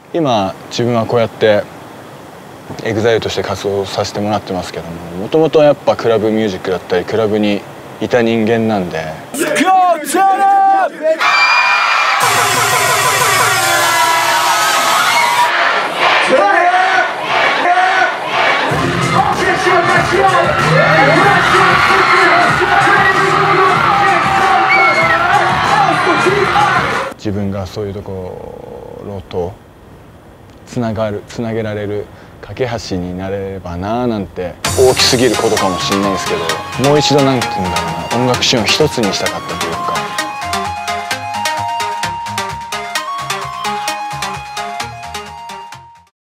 今自分はこうやってEXILEとして活動させてもらってますけども、もともとやっぱクラブミュージックだったりクラブにいた人間なんで。自分がそういうところとつなげられる架け橋になれればなーなんて、大きすぎることかもしれないですけど、もう一度なんて言うんだろうな、音楽シーンを一つにしたかったというか。